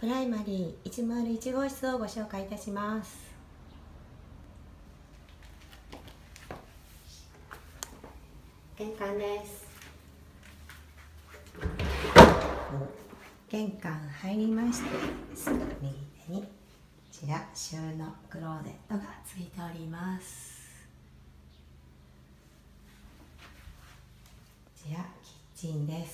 プライマリー101号室をご紹介いたします。玄関です。玄関入りまして、すぐ右手にこちら収納クローゼットがついております。こちらキッチンです。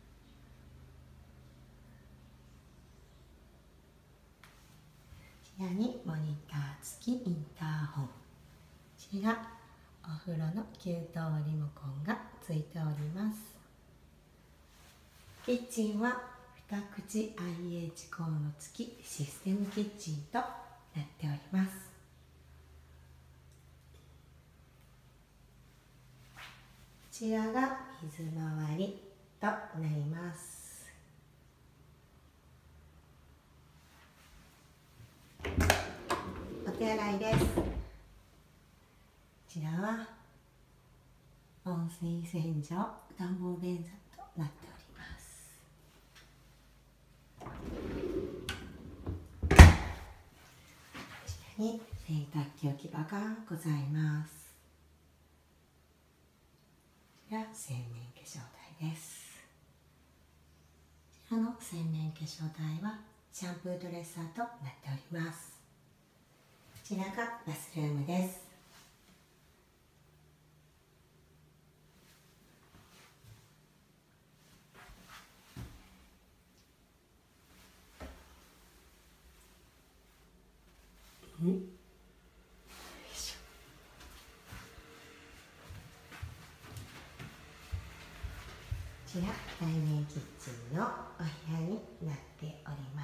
こちらにモニター付きインターホン、こちらお風呂の給湯リモコンがついております。キッチンは2口 IH コンロ付きシステムキッチンとなっております。こちらが水回りとなります。お手洗いです。こちらは温水洗浄暖房便座となっております。こちらに洗濯機置き場がございます。こちら洗面化粧台です。こちらの洗面化粧台はシャンプードレッサーとなっております。こちらがバスルームです。こちら対面キッチンのお部屋になっております。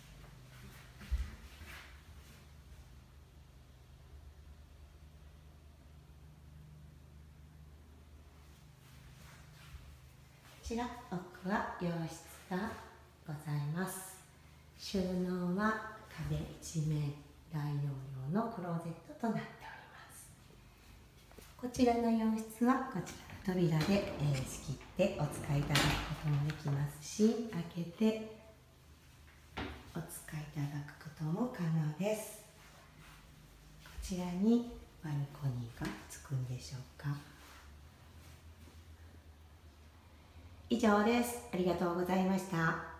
こちら奥は洋室がございます。収納は壁一面大容量のクローゼットとなっております。こちらの洋室はこちらの扉で仕切ってお使いいただくこともできますし、開けてお使いいただくことも可能です。こちらにバルコニーがつくんでしょうか。以上です。ありがとうございました。